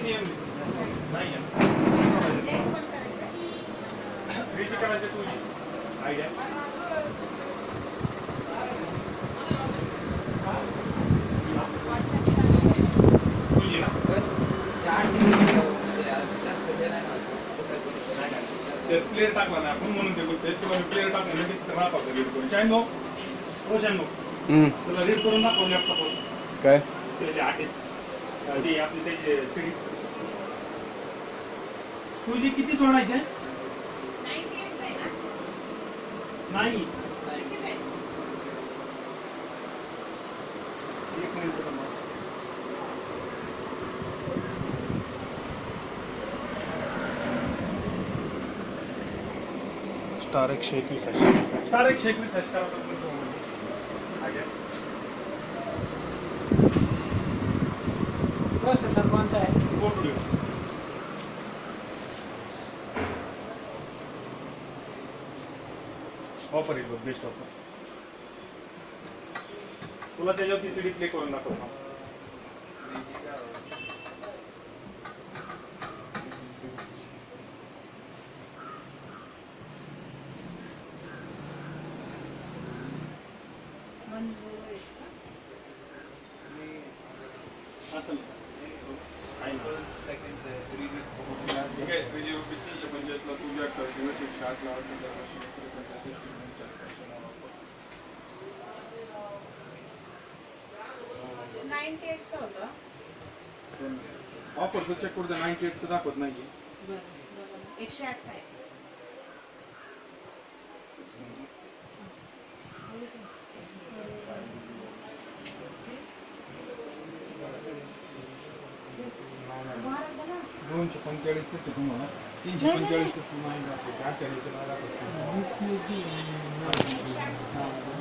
नाही करायचं तुझी आयडिया तुझी ना प्लेयर टाकला ना आपण म्हणून ते बोलतोय तुला प्लेयर टाकला लगेच राहतात रीड करून शाईनो हो शाईनो तुला रीड करून दाखव लॅपटॉपवर काय ते आर्टिस्ट ते आपली त्याची सीडी तुझी किती सोडायची आहे नाही एक minute star 121 star 121 star processor कोणता आहे ऑफर येईल बेस्ट ऑफर तुला त्याच्यावरती सीडी प्ले करून दाखवतो असेल ठीक आहे 355 ला तुझ्या शार्टला 98 होतं ऑफर तो चेक करू दे 98 तर दाखवत नाही 108 आहे दोनशे 45 तुम्हाला 345 नाही दाखवत 48 दाखवत